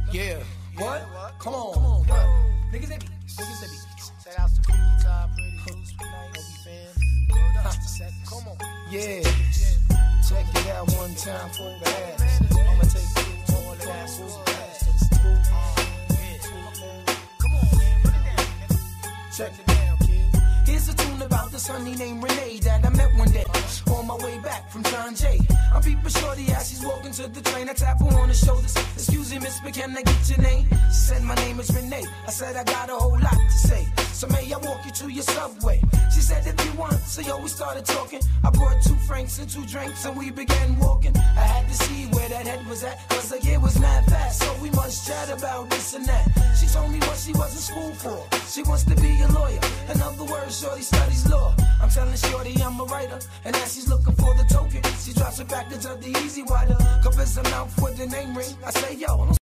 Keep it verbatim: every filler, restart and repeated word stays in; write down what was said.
Yeah. What? Come on. Come on, bro. Niggas that beats. Niggas that beats. Shout out to Freaky Top, Pretty Loose, fans. Come on. Yeah. Check it out one time for the ass. I'ma take you to all the ass. Come on, man. Put it down, nigga. Check it down, kid. Here's a tune about the honey named Renee that I met one day on my way back from John Jay. I'm peeping shorty as she's walking to the train. I tap her on the shoulders. Excuse me, miss, but can I get your name? She said, my name is Renee. I said, I got a whole lot to say. So may I walk you to your subway? She said, if you want. So yo, we started talking. I brought two francs and two drinks and we began walking. I had to see where that head was at, cause the year was mad fast. So we must chat about this and that. She told me what she was in school for. She wants to be a lawyer. In other words, shorty studies law. I'm telling shorty I'm a writer. And as she's looking for the token, she drops a package of the easy water. Covers her mouth with the name ring. I say, yo,